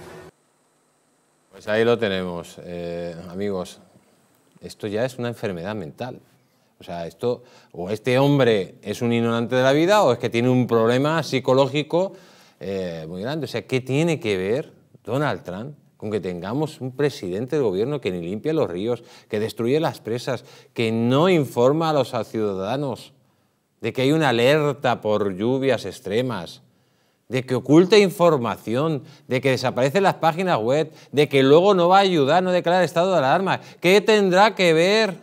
Pues ahí lo tenemos, amigos. Esto ya es una enfermedad mental. O sea, o este hombre es un ignorante de la vida o es que tiene un problema psicológico muy grande. O sea, ¿qué tiene que ver Donald Trump con que tengamos un presidente del gobierno que ni limpia los ríos, que destruye las presas, que no informa a los ciudadanos de que hay una alerta por lluvias extremas, de que oculta información, de que desaparecen las páginas web, de que luego no va a ayudar, no declara estado de alarma? ¿Qué tendrá que ver?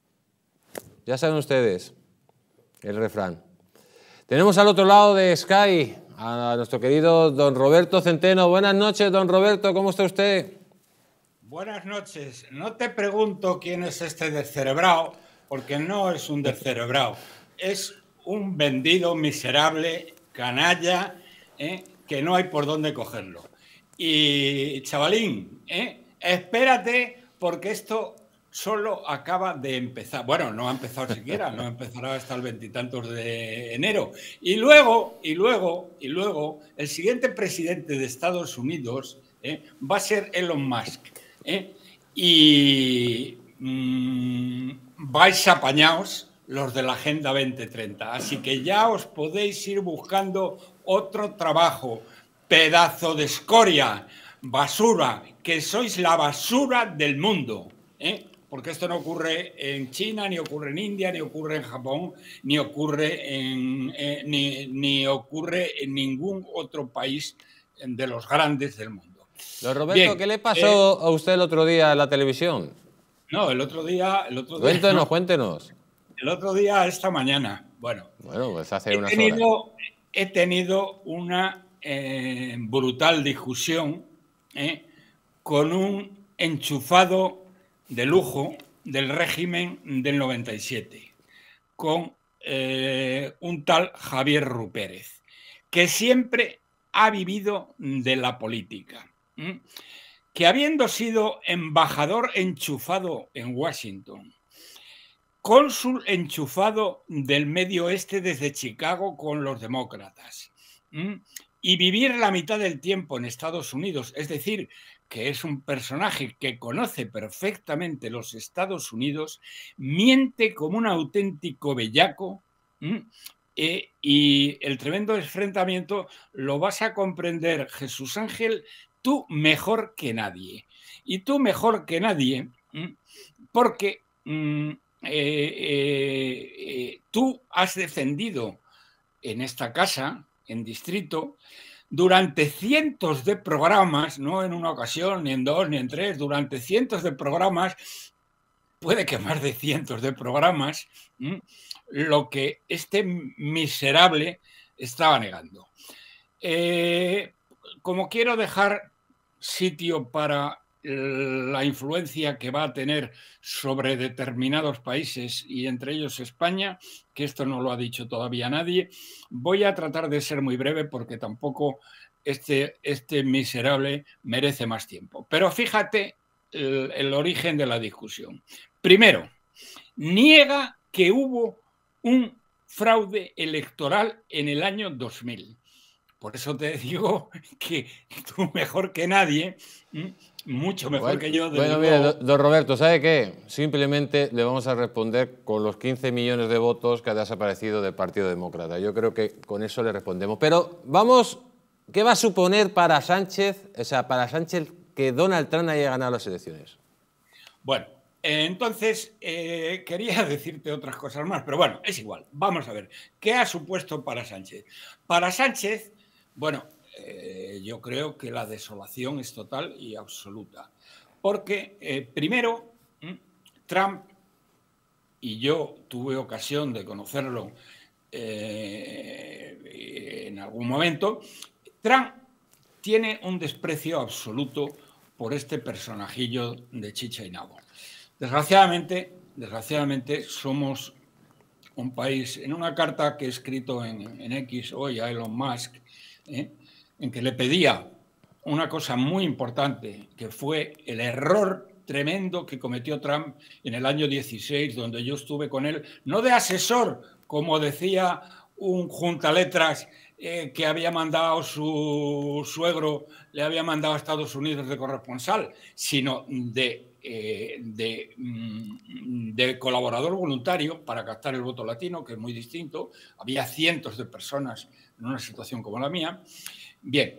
Ya saben ustedes el refrán. Tenemos al otro lado de Sky a nuestro querido don Roberto Centeno. Buenas noches, don Roberto, ¿cómo está usted? Buenas noches. No te pregunto quién es este descerebrado, porque no es un descerebrado. Es un vendido miserable, canalla, que no hay por dónde cogerlo. Y, chavalín, espérate, porque esto solo acaba de empezar. Bueno, no ha empezado siquiera, no empezará hasta el 20 y tantos de enero. Y luego, el siguiente presidente de Estados Unidos va a ser Elon Musk. y vais apañaos los de la Agenda 2030. Así que ya os podéis ir buscando otro trabajo. Pedazo de escoria, basura, que sois la basura del mundo, ¿eh? Porque esto no ocurre en China, ni ocurre en India, ni ocurre en Japón, ni ocurre ni ocurre en ningún otro país de los grandes del mundo. Don Roberto, Bien, ¿qué le pasó a usted el otro día en la televisión? No, el otro día Cuéntenos, no. cuéntenos. El otro día, esta mañana, bueno, pues hace unas horas. He tenido una brutal discusión con un enchufado de lujo del régimen del 97, con un tal Javier Rupérez, que siempre ha vivido de la política, que habiendo sido embajador enchufado en Washington, cónsul enchufado del Medio Oeste desde Chicago con los demócratas, y vivir la mitad del tiempo en Estados Unidos, es decir, que es un personaje que conoce perfectamente los Estados Unidos, miente como un auténtico bellaco, y el tremendo enfrentamiento lo vas a comprender, Jesús Ángel, tú mejor que nadie. Y tú mejor que nadie, porque tú has defendido en esta casa, en Distrito, durante cientos de programas, no en una ocasión, ni en dos, ni en tres, durante cientos de programas, puede que más de cientos de programas, lo que este miserable estaba negando. Como quiero dejar sitio para la influencia que va a tener sobre determinados países y entre ellos España, que esto no lo ha dicho todavía nadie, voy a tratar de ser muy breve porque tampoco este miserable merece más tiempo. Pero fíjate el origen de la discusión. Primero, niega que hubo un fraude electoral en el año 2000. Por eso te digo que tú mejor que nadie, mucho mejor que yo. Bueno, mire, don Roberto, ¿sabe qué? Simplemente le vamos a responder con los 15 millones de votos que ha desaparecido del Partido Demócrata. Yo creo que con eso le respondemos. Pero vamos, ¿qué va a suponer para Sánchez, que Donald Trump haya ganado las elecciones? Bueno, entonces quería decirte otras cosas más, pero bueno, es igual. Vamos a ver, ¿qué ha supuesto para Sánchez? Para Sánchez, bueno, yo creo que la desolación es total y absoluta. Porque, primero, Trump, y yo tuve ocasión de conocerlo en algún momento, Trump tiene un desprecio absoluto por este personajillo de chicha y nabo. Desgraciadamente somos un país, en una carta que he escrito en X hoy a Elon Musk, en que le pedía una cosa muy importante, que fue el error tremendo que cometió Trump en el año 16, donde yo estuve con él, no de asesor, como decía un juntaletras que había mandado su suegro, le había mandado a Estados Unidos de corresponsal, sino de colaborador voluntario para captar el voto latino, que es muy distinto. Había cientos de personas en una situación como la mía. Bien,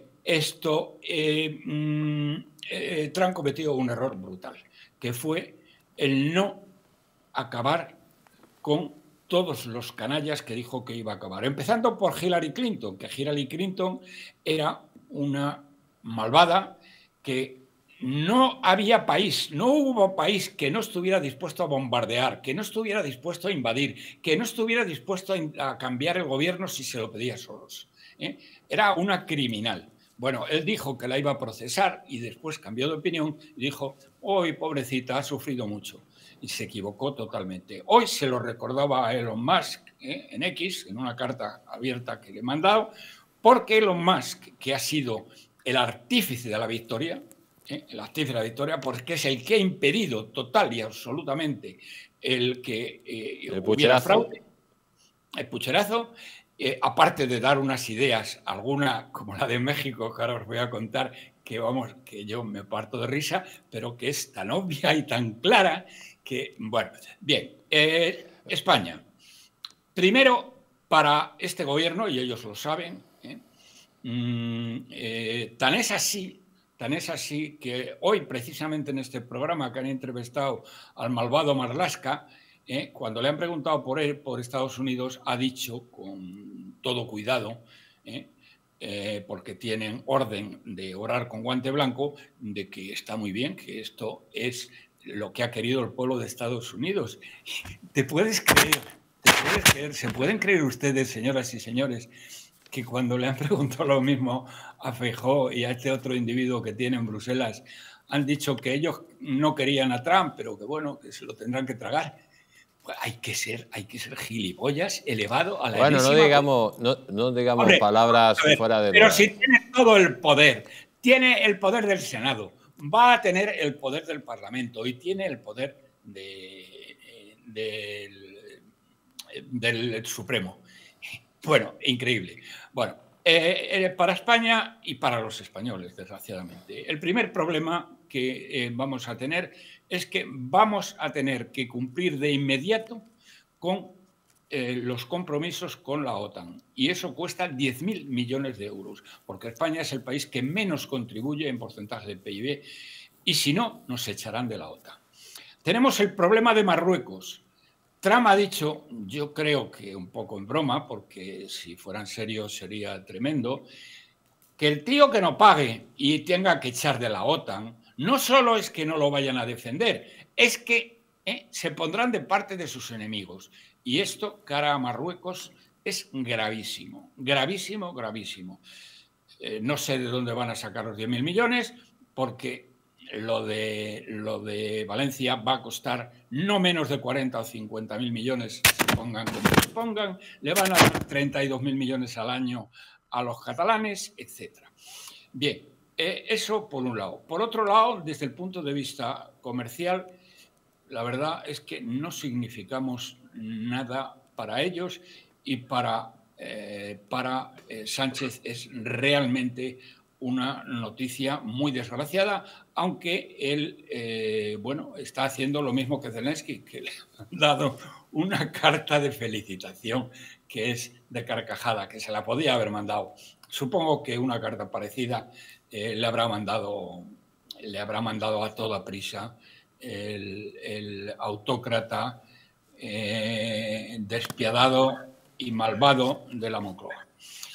Trump cometió un error brutal, que fue el no acabar con todos los canallas que dijo que iba a acabar. Empezando por Hillary Clinton, que Hillary Clinton era una malvada que no había país, no hubo país que no estuviera dispuesto a bombardear, que no estuviera dispuesto a invadir, que no estuviera dispuesto a cambiar el gobierno si se lo pedía Soros. Era una criminal. Bueno, él dijo que la iba a procesar y después cambió de opinión y dijo, hoy pobrecita, ha sufrido mucho. Y se equivocó totalmente. Hoy se lo recordaba a Elon Musk en X, en una carta abierta que le he mandado, porque Elon Musk, que ha sido el artífice de la victoria, porque es el que ha impedido total y absolutamente el que hubiera fraude, el pucherazo, aparte de dar unas ideas, alguna como la de México, que ahora os voy a contar, que yo me parto de risa, pero que es tan obvia y tan clara que, bueno, bien, España. Primero, para este gobierno, y ellos lo saben, tan es así que hoy, precisamente en este programa que han entrevistado al malvado Marlaska, cuando le han preguntado por él, por Estados Unidos, ha dicho con todo cuidado, porque tienen orden de orar con guante blanco, de que está muy bien, que esto es lo que ha querido el pueblo de Estados Unidos. ¿Te puedes creer? ¿Se pueden creer ustedes, señoras y señores, que cuando le han preguntado lo mismo a Feijóo y a este otro individuo que tiene en Bruselas, han dicho que ellos no querían a Trump, pero que bueno, que se lo tendrán que tragar? Pues hay que ser gilipollas elevado a la enésima. No digamos hombre, palabras fuera de pero si tiene todo el poder, tiene el poder del Senado, va a tener el poder del Parlamento y tiene el poder del Supremo. Bueno, increíble. Bueno, para España y para los españoles, desgraciadamente. El primer problema que vamos a tener es que vamos a tener que cumplir de inmediato con los compromisos con la OTAN. Y eso cuesta 10.000 millones de euros, porque España es el país que menos contribuye en porcentaje del PIB y si no, nos echarán de la OTAN. Tenemos el problema de Marruecos. Trump ha dicho, yo creo que un poco en broma, porque si fueran serios sería tremendo, que el tío que no pague y tenga que echar de la OTAN, no solo es que no lo vayan a defender, es que se pondrán de parte de sus enemigos. Y esto, cara a Marruecos, es gravísimo, gravísimo, gravísimo. No sé de dónde van a sacar los 10.000 millones, porque lo de Valencia va a costar no menos de 40 o 50.000 millones, se pongan como se pongan, le van a dar 32.000 millones al año a los catalanes, etc. Bien, eso por un lado. Por otro lado, desde el punto de vista comercial, la verdad es que no significamos nada para ellos y para Sánchez es realmente una noticia muy desgraciada, aunque él bueno, está haciendo lo mismo que Zelensky, que le han dado una carta de felicitación que es de carcajada, que se la podía haber mandado. Supongo que una carta parecida le habrá mandado a toda prisa el autócrata despiadado y malvado de la Moncloa.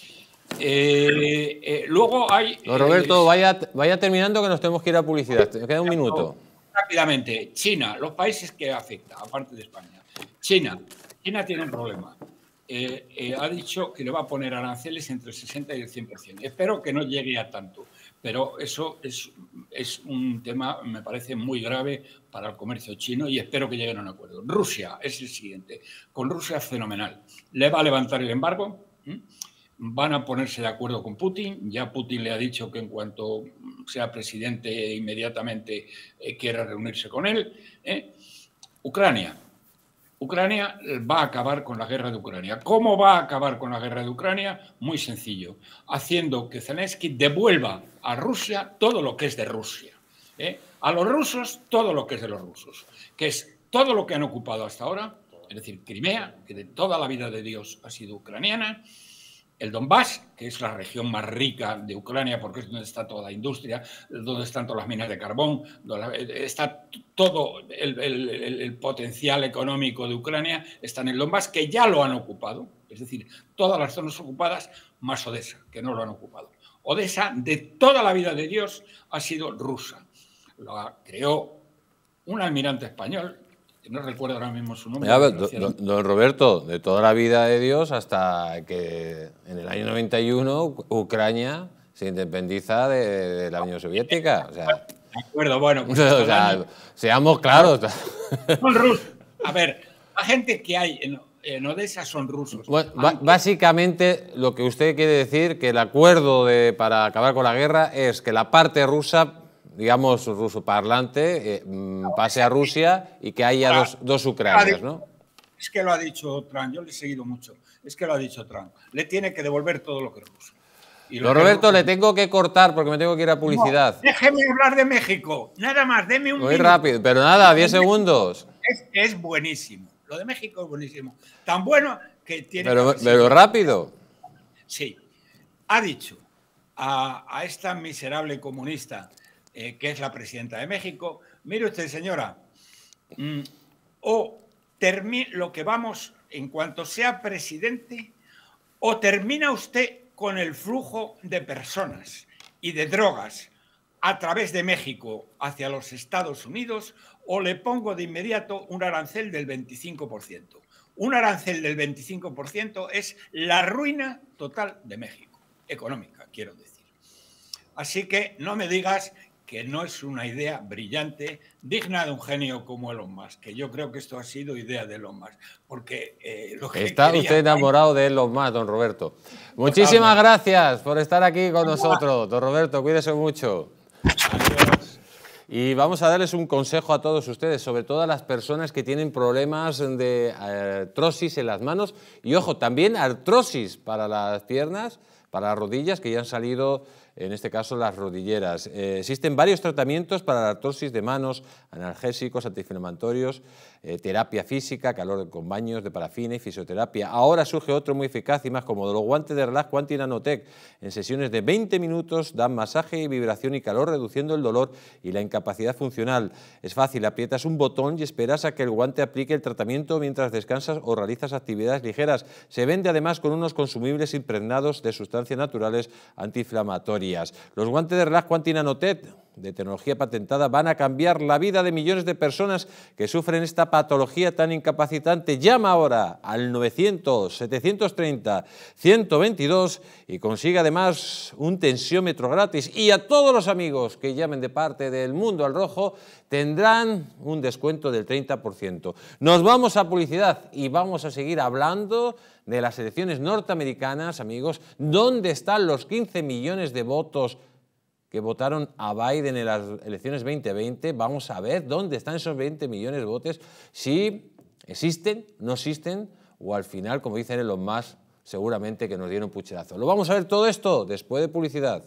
Luego hay... Roberto, vaya terminando que nos tenemos que ir a publicidad. Nos queda un minuto. Rápidamente, China, los países que afecta, aparte de España. China tiene un problema. Ha dicho que le va a poner aranceles entre el 60 y el 100%. Espero que no llegue a tanto, pero eso es un tema, me parece, muy grave para el comercio chino y espero que lleguen a un acuerdo. Rusia es el siguiente. Con Rusia es fenomenal. Le va a levantar el embargo. Van a ponerse de acuerdo con Putin. Ya Putin le ha dicho que en cuanto sea presidente inmediatamente quiere reunirse con él. Ucrania va a acabar con la guerra de Ucrania. ¿Cómo va a acabar con la guerra de Ucrania? Muy sencillo, haciendo que Zelensky devuelva a Rusia todo lo que es de Rusia. A los rusos todo lo que es de los rusos, que es todo lo que han ocupado hasta ahora, es decir, Crimea, que de toda la vida de Dios ha sido ucraniana, el Donbass, que es la región más rica de Ucrania porque es donde está toda la industria, donde están todas las minas de carbón, donde está todo el potencial económico de Ucrania, está en el Donbass, que ya lo han ocupado, es decir, todas las zonas ocupadas más Odessa, que no lo han ocupado. Odessa, de toda la vida de Dios, ha sido rusa. La creó un almirante español, no recuerdo ahora mismo su nombre. Don Roberto, de toda la vida de Dios hasta que en el año 91 Ucrania se independiza de la Unión Soviética. O sea, de acuerdo, bueno. Pues o sea, seamos claros. Son rusos. A ver, la gente que hay en Odessa son rusos. Bueno, básicamente lo que usted quiere decir que el acuerdo para acabar con la guerra es que la parte rusa, digamos, ruso parlante, pase a Rusia y que haya dos Ucranias, ¿no? Es que lo ha dicho Trump, yo le he seguido mucho. Es que lo ha dicho Trump. Le tiene que devolver todo lo que ruso. Don Roberto, le tengo que cortar porque me tengo que ir a publicidad. No, déjeme hablar de México. Nada más, deme un Muy minuto. rápido, pero nada, 10 segundos. Es buenísimo. Lo de México es buenísimo. Tan bueno que tiene... Pero rápido. Sí. Ha dicho a esta miserable comunista que es la presidenta de México, mire usted, señora, lo que vamos, en cuanto sea presidente, o termina usted con el flujo de personas y de drogas a través de México hacia los Estados Unidos, o le pongo de inmediato un arancel del 25%. Un arancel del 25% es la ruina total de México, económica, quiero decir. Así que no me digas que no es una idea brillante, digna de un genio como Elon Musk, que yo creo que esto ha sido idea de Elon Musk, porque lo que está usted enamorado de Elon Musk, don Roberto. Muchísimas gracias por estar aquí con nosotros, don Roberto, cuídese mucho. Adiós. Y vamos a darles un consejo a todos ustedes, sobre todo a las personas que tienen problemas de artrosis en las manos y, ojo, también artrosis para las piernas, para las rodillas, que ya han salido, en este caso, las rodilleras. Existen varios tratamientos para la artrosis de manos, analgésicos, antiinflamatorios, terapia física, calor con baños de parafina y fisioterapia. Ahora surge otro muy eficaz y más cómodo, los guantes de Relax Quanti Nanotech. En sesiones de 20 minutos dan masaje y vibración y calor, reduciendo el dolor y la incapacidad funcional. Es fácil, aprietas un botón y esperas a que el guante aplique el tratamiento mientras descansas o realizas actividades ligeras. Se vende además con unos consumibles impregnados de sustancias naturales antiinflamatorias. Los guantes de Relax Quanti Nanotech, de tecnología patentada, van a cambiar la vida de millones de personas que sufren esta patología tan incapacitante. Llama ahora al 900-730-122 y consigue además un tensiómetro gratis. Y a todos los amigos que llamen de parte del Mundo al Rojo tendrán un descuento del 30%. Nos vamos a publicidad y vamos a seguir hablando de las elecciones norteamericanas, amigos. ¿Dónde están los 15 millones de votos que votaron a Biden en las elecciones 2020? Vamos a ver dónde están esos 20 millones de votos, si existen, no existen, o al final, como dicen Elon Musk, seguramente que nos dieron pucherazo. Lo vamos a ver todo esto después de publicidad.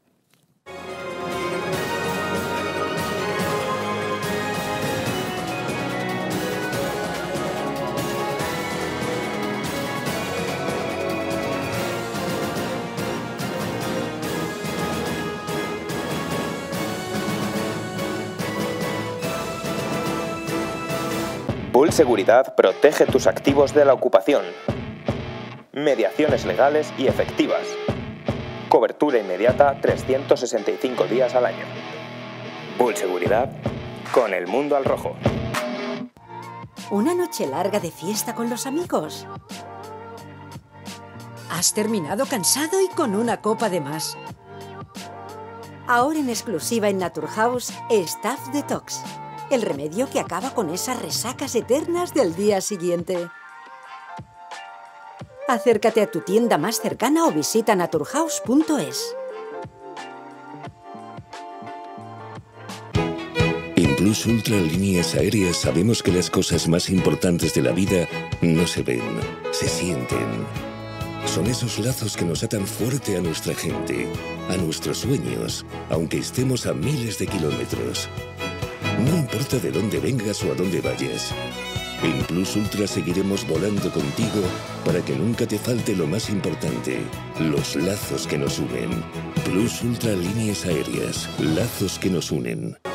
Bull Seguridad protege tus activos de la ocupación. Mediaciones legales y efectivas. Cobertura inmediata 365 días al año. Bull Seguridad con el Mundo al Rojo. ¿Una noche larga de fiesta con los amigos? ¿Has terminado cansado y con una copa de más? Ahora en exclusiva en Naturhaus, Staff Detox. El remedio que acaba con esas resacas eternas del día siguiente. Acércate a tu tienda más cercana o visita naturhaus.es. En Plus Ultra Líneas Aéreas sabemos que las cosas más importantes de la vida no se ven, se sienten. Son esos lazos que nos atan fuerte a nuestra gente, a nuestros sueños, aunque estemos a miles de kilómetros. No importa de dónde vengas o a dónde vayas. En Plus Ultra seguiremos volando contigo para que nunca te falte lo más importante, los lazos que nos unen. Plus Ultra Líneas Aéreas, lazos que nos unen.